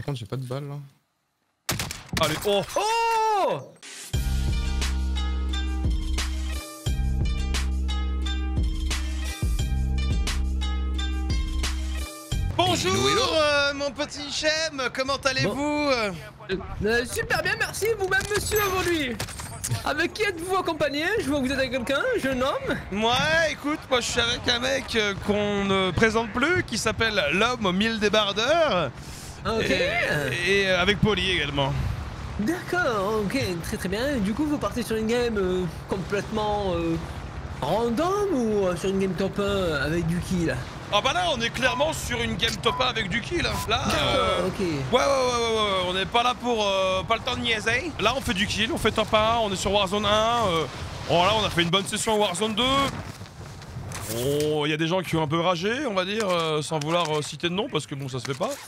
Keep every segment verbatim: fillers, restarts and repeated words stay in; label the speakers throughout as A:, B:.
A: contre, j'ai pas de balles là.
B: Allez, oh
C: Oh!
B: Bonjour euh, mon petit Chem, comment allez-vous bon.
C: euh, Super bien, merci, vous-même monsieur aujourd'hui. Avec qui êtes-vous accompagné? Je vois que vous êtes avec quelqu'un, jeune homme.
B: Ouais, écoute, moi je suis avec un mec euh, qu'on ne présente plus, qui s'appelle l'homme aux mille débardeurs.
C: Ok.
B: Et, et euh, avec Polly également.
C: D'accord, ok, très très bien. Du coup, vous partez sur une game euh, complètement euh, random ou euh, sur une game top un avec du kill?
B: Ah bah là, on est clairement sur une game top un avec du kill. Là,
C: D'accord,
B: euh...
C: ok.
B: Ouais, ouais, ouais, ouais, ouais, on n'est pas là pour euh, pas le temps de niaiser. Là, on fait du kill, on fait top un, on est sur Warzone un. Euh... Bon, là, on a fait une bonne session Warzone deux. Bon, il y a des gens qui ont un peu ragé, on va dire, euh, sans vouloir euh, citer de nom, parce que bon, ça se fait pas.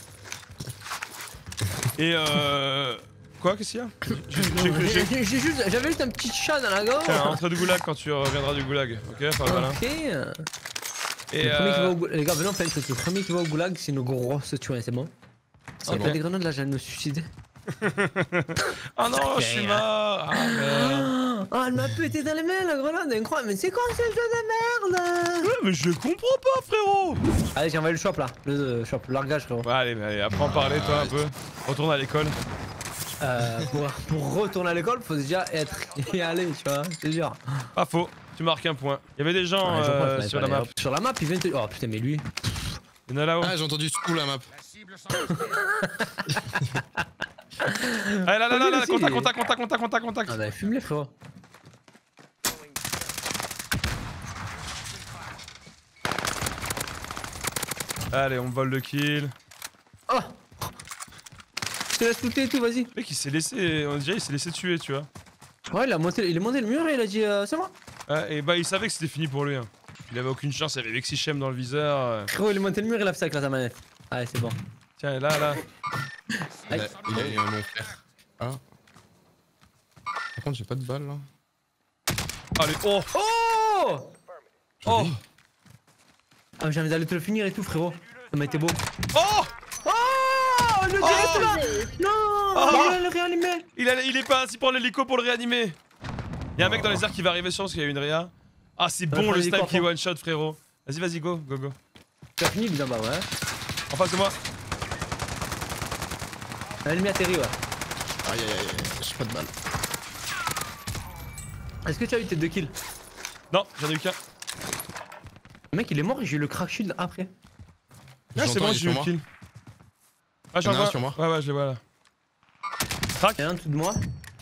B: Et euh... Quoi, qu'est-ce qu'il y a?
C: J'ai juste, j'avais juste un petit chat dans la gorge.
B: Tiens, entrée du goulag quand tu reviendras du goulag, ok? Enfin, voilà.
C: Ok.
B: Et
C: le premier
B: euh...
C: qui va au goulag, les gars, venez on fait un truc. Le premier qui va au goulag, c'est une grosse tuerie, c'est bon? Oh,
A: bon.
C: des grenades là, j'allais me suicider.
B: Ah non, je suis mort. Ah merde.
C: Oh, elle m'a pété dans les mains la grenade, incroyable. Mais c'est quoi ce jeu de merde?
B: Ouais, mais je comprends pas, frérot.
C: Allez, j'ai envoyé le shop là. Le euh, shop, le largage, frérot.
B: Ouais, allez, allez, apprends à parler, toi, un peu. Retourne à l'école.
C: Euh, pour, pour retourner à l'école, faut déjà être y aller, tu vois, c'est dur.
B: Pas faux, tu marques un point. Il y avait des gens
C: Ouais,
B: euh,
C: pense,
B: sur la
C: allez,
B: map.
C: hop. Sur la map, il vient te. Oh putain, mais lui.
B: Il y en a là-haut.
A: Ah, j'ai entendu sous la map.
B: Allez, là, là, là, là,
C: aussi,
B: contact,
C: il-
B: contact, contact, contact, contact, contact.
C: Ah bah, fume les frérot.
B: Allez, on vole le kill.
C: Oh! Je te laisse looter et tout, vas-y.
B: Le mec, il s'est laissé. On dirait, il s'est laissé tuer, tu vois.
C: Ouais, il, a monté, il est monté le mur et il a dit euh, c'est moi.
B: Ouais, et bah, il savait que c'était fini pour lui. Hein. Il avait aucune chance, il avait Vexichem dans le viseur. euh.
C: Frérot, il est monté le mur et il a fait ça avec la manette. Allez, c'est bon.
B: Tiens, là, là.
A: Il a, il a eu un mon frère. Ah. Par contre, j'ai pas de balles là.
B: Allez, oh!
C: Oh!
B: Oh!
C: Ah, j'ai envie d'aller te le finir et tout, frérot. Ça m'a été beau.
B: Oh!
C: Oh! Le direct là! Non!
B: Oh!
C: Il va le réanimer!
B: Il, a, il est pas assis pour l'hélico pour le réanimer. Y'a un mec dans les airs qui va arriver sur parce qu'il y a une réa. Ah, c'est bon le snipe qui one shot, frérot. Vas-y, vas-y, go, go, go.
C: Tu as fini, bien bah ouais.
B: En face de moi.
C: L'ennemi atterri, ouais.
A: Aïe aïe aïe, j'ai pas de balles.
C: Est-ce que tu as eu tes deux kills?
B: Non, j'en ai eu qu'un.
C: Le mec il est mort et j'ai eu le crack shield après.
B: Ah, c'est
A: J'entends,
B: bon,
A: il est
B: j'ai eu
A: sur
B: le kill. Ah,
A: Il y en a
B: j'en
A: un
B: vois.
A: sur moi.
B: Ouais, ouais, je les vois là.
C: Il y en a un tout de moi.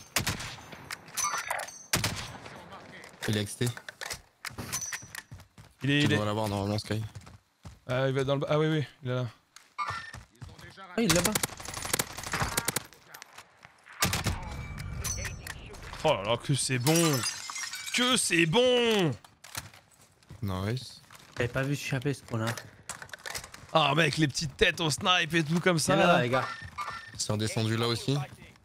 A: Il est X T.
B: Il est.
A: Tu
B: Il est...
A: dois l'avoir normalement, Sky.
B: Ah, il va dans le. Ah, oui, oui, il est là.
C: Ah, il est là-bas.
B: Oh là là, que c'est bon! Que c'est bon!
A: Nice.
C: J'avais pas vu échapper ce qu'on a.
B: Ah, mec, les petites têtes au snipe et tout comme ça.
C: C'est là, les gars.
A: C'est redescendu là aussi.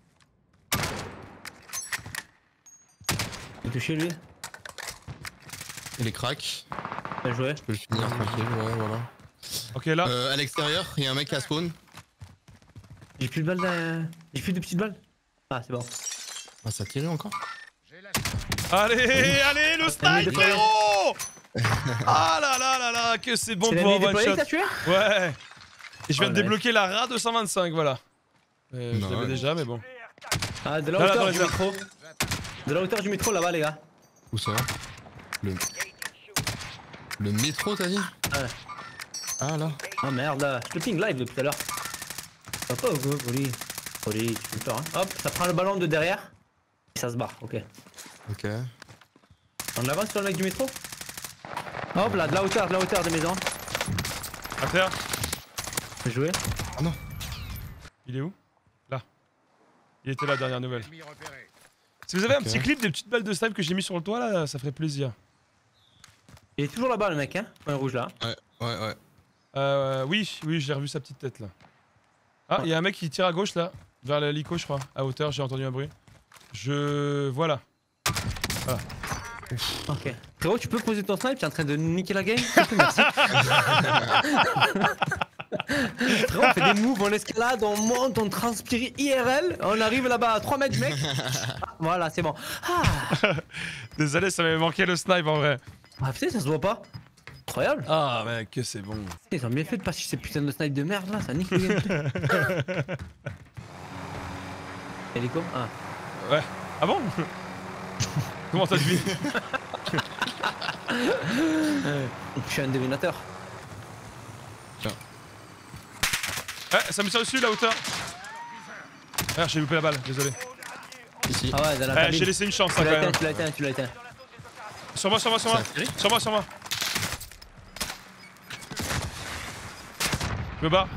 C: J'ai touché lui.
A: Il est crack.
C: Bien joué.
A: Je peux le finir tranquille, ouais, voilà.
B: Ok, là.
A: Euh, à l'extérieur, il y a un mec à spawn.
C: J'ai plus de balles. De... J'ai plus de petites balles. Ah, c'est bon.
A: Ah, ça tire encore?
B: Allez, allez, le snipe, frérot! Ah là là là là, que c'est bon
C: C'est
B: pour un
C: l'ennemi
B: one
C: déployé
B: shot.
C: que t'as tué?
B: Ouais. Et je viens
C: Oh,
B: de
C: nice.
B: débloquer la R A deux cent vingt-cinq, voilà. Euh, je
A: Non,
B: l'avais
A: ouais.
B: déjà, mais bon.
C: Ah, de la
B: Là, là,
C: hauteur
B: dans
C: du
B: les
C: métro. De la hauteur du métro là-bas, les gars.
A: Où ça? Le... Le métro, t'as dit?
C: Ouais.
A: Ah là.
C: Ah merde, là. Je te ping live depuis tout à l'heure. Ça va pas ou quoi, Poli? Poli, tu fais peur, hein. Hop, ça prend le ballon de derrière. Et ça se barre, ok.
A: Ok.
C: On avance sur le mec du métro. Hop là, de la hauteur, de la hauteur des maisons.
B: À terre.
C: Bien joué.
A: Ah non.
B: Il est où? Là. Il était là, dernière nouvelle. Si vous avez un
A: Ok.
B: petit clip des petites balles de snipe que j'ai mis sur le toit là, ça ferait plaisir.
C: Il est toujours là-bas le mec, hein. Point rouge là.
A: Ouais, ouais, ouais.
B: Euh, oui, oui, j'ai revu sa petite tête là. Ah, il y a un mec qui tire à gauche là, vers l'hélico je crois, à hauteur, j'ai entendu un bruit. Je... Voilà. Voilà.
C: Ok. Frérot, tu peux poser ton snipe, tu es en train de niquer la game? Merci. Frérot, on fait des moves, on escalade, on monte, on transpire I R L, on arrive là-bas à trois mètres, mec. Ah, voilà, c'est bon. Ah.
B: Désolé, ça m'avait manqué le snipe en vrai.
C: Ah putain, ça se voit pas. Incroyable.
B: Ah mec, que c'est bon.
C: Ils ont bien fait de passer ces putains de snipe de merde là, ça nique le gameplay. Hélico. Ah.
B: Ouais. Ah bon? Comment t'as deviné?
C: Je suis un devinateur.
A: Tiens.
B: Eh, ça me tire dessus la hauteur. Ah, j'ai loupé la balle, désolé.
A: Ici.
C: Ah ouais, dans la
B: Eh,
C: cabine.
B: j'ai laissé une chance
C: Tu
B: hein,
C: l'as
B: quand
C: éteint,
B: même.
C: tu l'as éteint, tu l'as éteint.
B: Sur moi, sur moi, sur moi.
A: Ça a atterri
B: Sur moi, sur moi. Je me bats.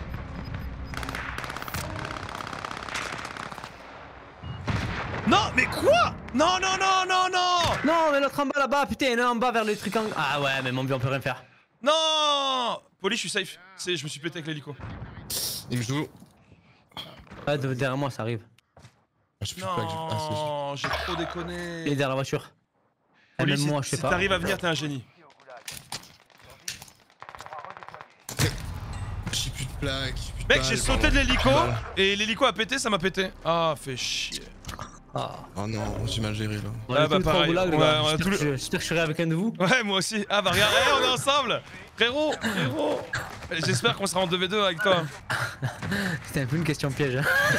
B: Non, mais quoi? Non, non, non, non, non.
C: Non, mais l'autre en bas là-bas, putain, il est en bas vers les trucs en. Ah ouais, mais mon vieux, on peut rien faire.
B: Non. Poli, je suis safe. C'est, je me suis pété avec l'hélico.
A: Il me joue.
C: Ouais, de- derrière moi, ça arrive.
A: Ah, je sais plus pas que j'ai. Ah, si.
B: Non, j'ai trop
C: Il est
B: déconné.
C: derrière la voiture. Et
B: Poli,
C: même
B: si,
C: moi, je sais
B: si
C: pas.
B: t'arrives à venir, t'es un génie.
A: J'ai plus de plaques. plus de
B: Mec,
A: balles,
B: j'ai sauté
A: pardon.
B: de l'hélico
A: Balles.
B: et l'hélico a pété, ça m'a pété. Ah, fait chier.
C: Ah.
A: Oh non, j'ai mal géré là.
C: On
B: Ah
C: est
B: bah
C: tous trois
B: pareil,
C: goulag, les
B: on a-
C: gars.
B: on a
C: J'espère
B: tout le-
C: que je- J'espère que je serai avec un de vous.
B: Ouais, moi aussi. Ah bah regarde, hey, on est ensemble. Frérot, frérot. J'espère qu'on sera en deux v deux avec toi.
C: C'était un peu une question piège. Hein.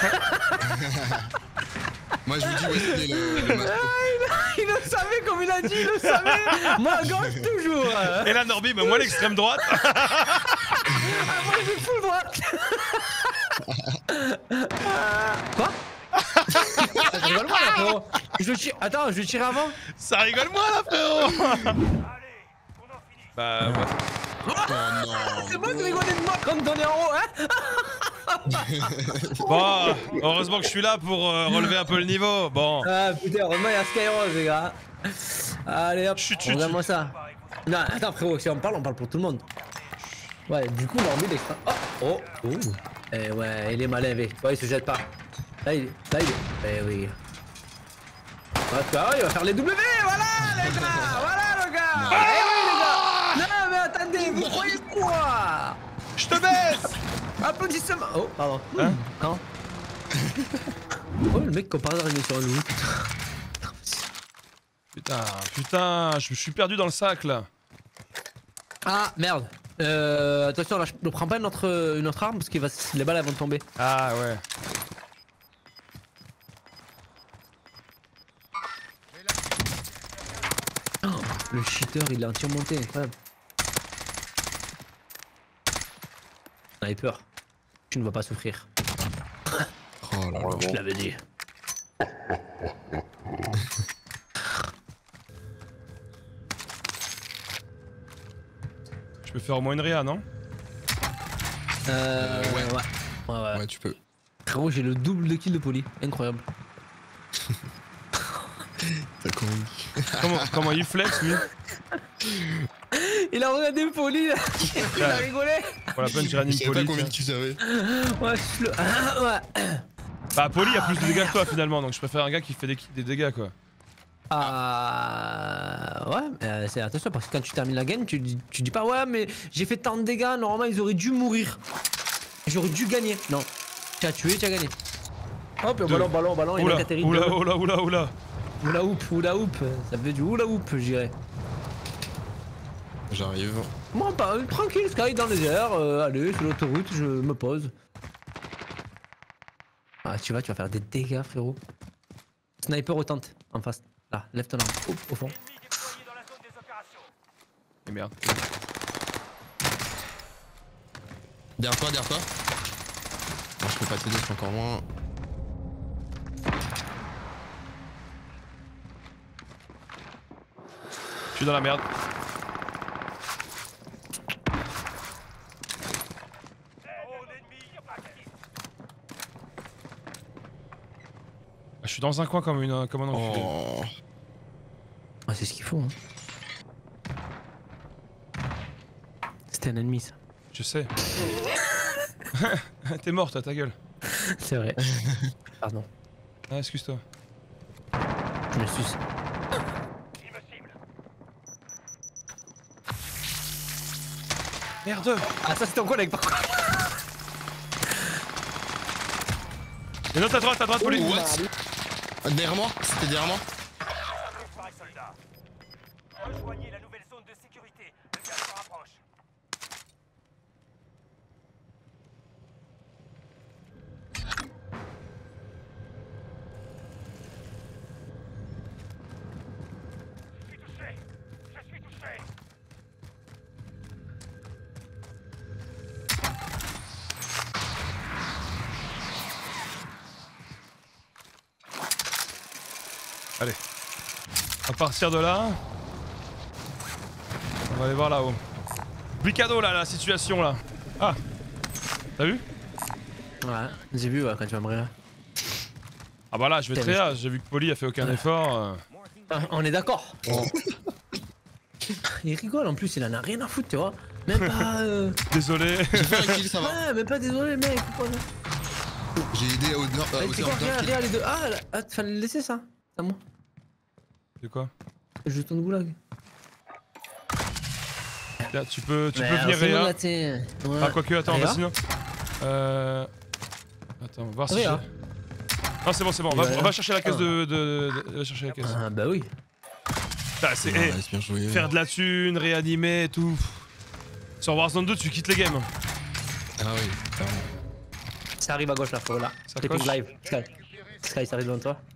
A: Moi je vous dis où est-ce qu'il est le, le masque.
C: Il le savait comme il a dit, il le savait. Moi, à gauche toujours. hein.
B: Et là, Norby, bah, moi l'extrême droite.
C: Moi, j'ai full droite. Quoi? Ça rigole moi là, frérot. Je le tire. Attends, je le tire avant.
B: Ça rigole moi là, frérot. Bah ouais.
A: Oh non.
C: C'est bon de rigoler de moi comme t'en es en haut, hein?
B: Bon, heureusement que je suis là pour euh, relever un peu le niveau. Bon.
C: Ah putain, heureusement il y a Skyrose, les gars. Allez hop,
B: Chut, chut,
C: regarde-moi ça. Non, attends frérot, si on parle, on parle pour tout le monde. Ouais, du coup, l'orbi d'extra. Oh, oh, oh. Eh ouais, il est malin, mec. Ouais, il se jette pas. Là, il est. Là, il est. Eh oui. D'accord, il va faire les W, voilà les gars. Voilà le gars. Eh oui les gars. Non mais attendez, vous croyez quoi?
B: Je te baisse.
C: Applaudissements. Oh, pardon.
B: Hein?
C: Non. Oh, le mec, comme par hasard, il est sur un loup.
B: Putain, putain, je me suis perdu dans le sac là.
C: Ah, merde. Euh, attention, là, je ne prends pas une autre, une autre arme parce que va, les balles elles vont tomber.
B: Ah ouais.
C: Oh, le cheater, il est entièrement monté, incroyable. Sniper, tu ne vas pas souffrir.
A: Oh là là.
C: Je l'avais dit.
B: Je peux faire au moins une réa, non?
C: Euh,
A: ouais.
C: ouais. Ouais, ouais.
A: Ouais, tu peux.
C: Frérot, j'ai le double de kill de Poli. Incroyable.
A: T'as connu.
B: comment, comment il flex lui?
C: Il a regardé Poli, là. Il a rigolé.
B: Pour la peine, j'ai
A: Je
B: réanime
A: savais pas
B: Poli.
A: combien
B: tiens.
A: tu savais.
C: Ouais, je le. Ah, ouais.
B: Bah, Poli a plus de dégâts que toi finalement, donc je préfère un gars qui fait des, des dégâts quoi.
C: Ah ouais, mais euh, c'est attention parce que quand tu termines la game, tu, dis- tu dis pas ouais mais j'ai fait tant de dégâts, normalement ils auraient dû mourir. J'aurais dû gagner. Non, tu as tué, tu as gagné. Hop, le ballon, ballon, ballon, il
B: Oula,
C: a atterri.
B: oula, oula, oula, oula.
C: Oula hoop, oula hoop, ça fait du oula hoop, je dirais.
A: J'arrive.
C: Moi pas, euh, tranquille, Sky dans les airs, euh, allez, sur l'autoroute, je me pose. Ah tu vois, tu vas faire des dégâts frérot. Sniper au tente, en face. Là, lève ton arme, au, au fond.
B: Et merde.
A: Derrière toi, derrière toi. Non, je peux pas t'aider, c'est encore moins.
B: Je suis dans la merde. Je suis dans un coin comme, une, comme un enculé.
A: Oh.
C: Ah, c'est ce qu'il faut. Hein. C'était un ennemi ça.
B: Je sais. T'es mort toi, ta gueule.
C: C'est vrai. Pardon.
B: Ah, excuse-toi.
C: Je me suis.
B: Merde.
C: Ah, ça c'était en collègue par contre.
B: Et non, à droite, à droite, Poli.
A: Oh, what? Ah, derrière moi? C'était derrière moi?
D: Rejoignez la nouvelle zone de sécurité. Le gaz se rapproche. Je suis touché. Je suis touché.
B: Allez. À partir de là. On va aller voir là-haut. Plicado là, la situation là. Ah. T'as vu?
C: Ouais, j'ai vu ouais, quand tu vas me rire.
B: Ah bah là, je vais très là. J'ai vu que Poli a fait aucun effort. euh.
C: Ah, on est d'accord.
A: Oh.
C: Il rigole en plus, il en a rien à foutre, tu vois. Même pas. Euh...
B: Désolé.
A: J'ai fait un kill, ça va.
C: Ouais, même pas désolé, mec. Pourquoi...
A: J'ai aidé à hauteur
C: Allez,
A: euh,
C: c'est
A: hauteur
C: quoi,
A: d'un
C: regarde,
A: kill.
C: regarde les deux. Ah, là, ah, fallait le laisser ça. C'est à moi.
B: C'est quoi?
C: Je tourne goulag.
B: Là, tu peux, tu
C: Mais
B: peux
C: alors,
B: venir
C: c'est bon,
B: Réa.
C: là, t'es- ouais.
B: Ah, quoique, attends,
C: Réa
B: vas-y, non. Euh. Attends, on va voir si j'ai.
C: Réa.
B: Non, c'est bon, c'est bon. On
C: Il
B: va,
C: va
B: on
C: là.
B: va chercher la caisse
C: Ah.
B: de. de, de- va chercher la caisse.
C: Ah, bah oui.
B: Putain, c'est.
A: Ah,
B: eh,
A: ouais, c'est bien joué.
B: faire de la thune, réanimer et tout. Sur Warzone deux, tu quittes les games.
A: Ah oui, clairement.
C: Ça arrive à gauche là, frérot là.
B: Ça
C: Clipping
B: coche.
C: live. Sky. Sky, ça arrive devant toi.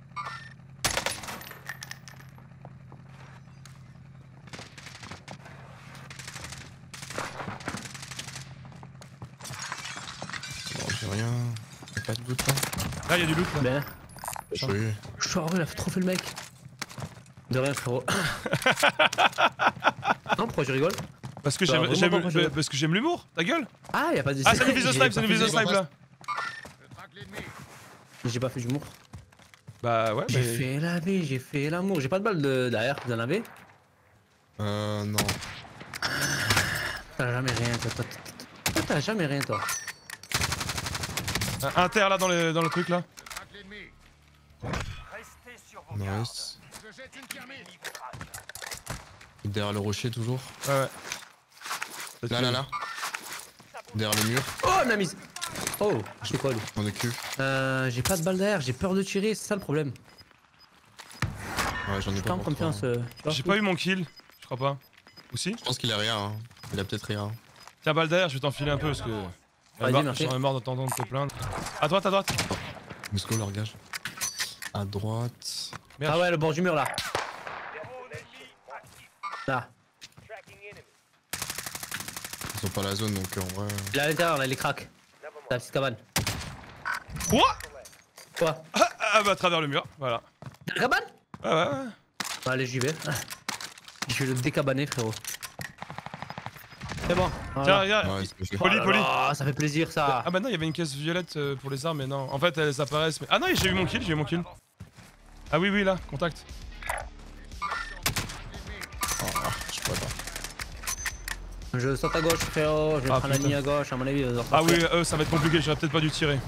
A: Non, j'ai rien. Y'a pas de loot là.
B: Là, il y a du loot là.
C: Bien.
A: Je suis.
C: Je suis il a fait trop fait le mec. De rien, frérot. Non, pourquoi je rigole?
B: Parce que
C: Bah,
B: j'aime
C: vraiment
B: j'aime-
C: pas, moi, je-
B: parce que j'aime l'humour, ta gueule.
C: Ah, y'a pas de.
B: Ah, ça nous vise au
C: J'ai
B: snipe, ça
C: pas
B: nous vise au
C: fait-
B: snipe là.
C: J'ai pas fait d'humour.
B: Bah ouais,
C: J'ai
B: mais.
C: fait la vie, j'ai fait l'amour. J'ai pas de balle de derrière, vous en avez?
A: Euh, non.
C: T'as jamais rien, toi. toi, toi, toi, T'as jamais rien, toi.
B: Un Inter là dans le, dans le truc là.
D: Restez sur vos gardes.
A: Nice.
D: Je jette une thermite.
A: Derrière le rocher toujours.
B: Ouais, ouais.
A: Là, là, là. Derrière le mur.
C: Oh, on a mis. Oh, c'est quoi lui?
A: On est cul.
C: Euh, j'ai pas de balle derrière, j'ai peur de tirer, c'est ça le problème.
A: Ouais, j'en ai
C: J'ai
A: pas
C: pas en
A: pour toi.
C: confiance. euh, tu vois.
B: J'ai pas eu mon kill, je crois pas. Ou si?
A: Je pense qu'il a rien. Hein. Il a peut-être rien.
B: Tiens, balle derrière, je vais t'enfiler un peu parce que.
C: Vas-y,
B: J'en ai
C: merci.
B: marre- J'en ai marre de t'entendre te plaindre. À droite, à droite.
A: Let's go, leur gage. À droite.
B: Merde.
C: Ah ouais, le bord du mur là.
D: Drone ennemi actif.
C: Là.
D: Tracking enemy.
A: Ils ont pas la zone donc en vrai.
C: Il est à l'intérieur, là, il est crack. La petite cabane.
B: Quoi?
C: Quoi?
B: Ah, ah, bah à travers le mur, voilà.
C: La cabane?
B: Ah ouais, ouais.
C: Allez, j'y vais. Je vais le décabaner, frérot. C'est bon.
B: Tiens,
C: Voilà.
B: regarde.
A: Ouais, c'est fait.
B: Poli, poli.
C: Ah, ça fait plaisir ça.
B: Ah bah non, il y avait une caisse violette euh, pour les armes, mais non. En fait, elles apparaissent. Mais... Ah non, j'ai eu mon kill, j'ai eu mon kill. Ah oui, oui, là, contact.
A: Oh, je pourrais pas.
C: Je saute à gauche, frérot. Je vais
B: Ah,
C: prendre la
B: putain.
C: ligne à gauche, à mon avis. ils ont
B: Ah oui,
C: sorti.
B: euh, ça va être compliqué, j'aurais peut-être pas dû tirer.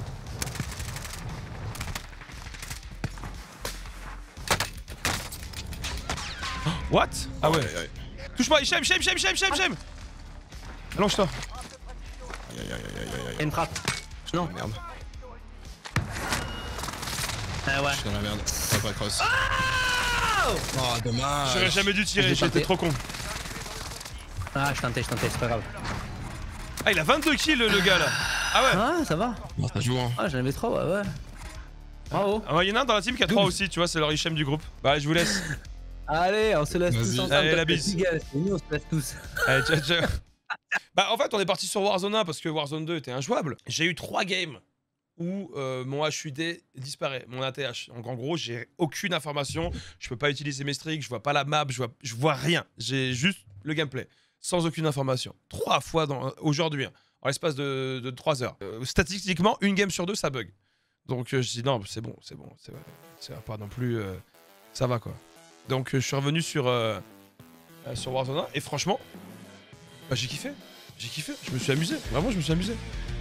B: Oh, what? Ah ouais.
A: Aïe, aïe,
B: Touche pas, Hichem, Hichem, Hichem, Hichem, Hichem, Hichem. Allonge-toi.
A: aïe, aïe, aïe, aïe, aïe,
C: Il y a
A: aïe.
C: une frappe. Non.
A: Merde.
C: Ah ouais.
A: Je suis dans la merde. Ça va pas cross.
C: Oh
A: Oh, dommage.
B: J'aurais jamais dû tirer,
C: J'ai
B: j'étais
C: tenté.
B: trop con.
C: Ah, je tentais, je tentais, c'est pas grave.
B: Ah, il a vingt-deux kills le gars là. Ah ouais.
C: Ah, ça va.
A: Bon, ça joue, hein.
C: Ah, j'en avais trois, ouais, ouais. Bravo.
B: Ah, il y en a un dans la team qui a trois aussi, tu vois, c'est leur Hichem du groupe. Bah, je vous laisse.
C: Allez, on se laisse
A: Vas-y.
C: tous ensemble.
B: Allez, la
C: comme
B: bise.
C: des petits gars, c'est nous, on se laisse tous.
B: Allez, ciao, ciao. Bah, en fait, on est parti sur Warzone un parce que Warzone deux était injouable. J'ai eu trois games où euh, mon H U D disparaît, mon A T H. Donc, en gros, j'ai aucune information. Je peux pas utiliser mes streaks, je vois pas la map, je vois, je vois rien. J'ai juste le gameplay, sans aucune information. Trois fois dans, aujourd'hui, hein, en l'espace de, de trois heures. Euh, statistiquement, une game sur deux, ça bug. Donc, euh, je dis non, c'est bon, c'est bon, c'est c'est pas non plus. Euh, ça va quoi. Donc, euh, je suis revenu sur, euh, euh, sur Warzone un et franchement, bah, j'ai kiffé. J'ai kiffé, je me suis amusé, vraiment je me suis amusé.